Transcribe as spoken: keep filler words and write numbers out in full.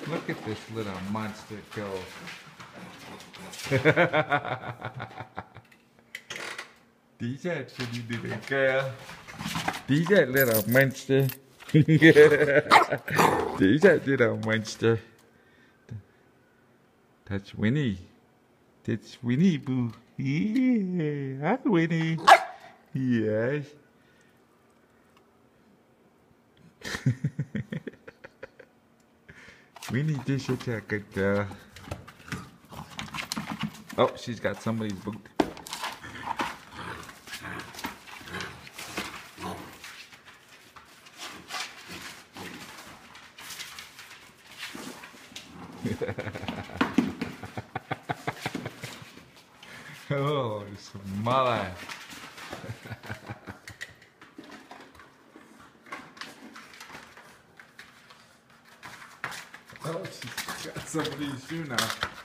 Look at this little monster go. Tí ra cho đi đi bên kia. Tí ra little monster. Tí ra little monster. That's Winnie. That's Winnie Boo. Yeah, hi Winnie. Yes. Winnie did such a good girl. Oh, she's got somebody's boot. Oh, smile. Oh, she's got somebody's shoe now.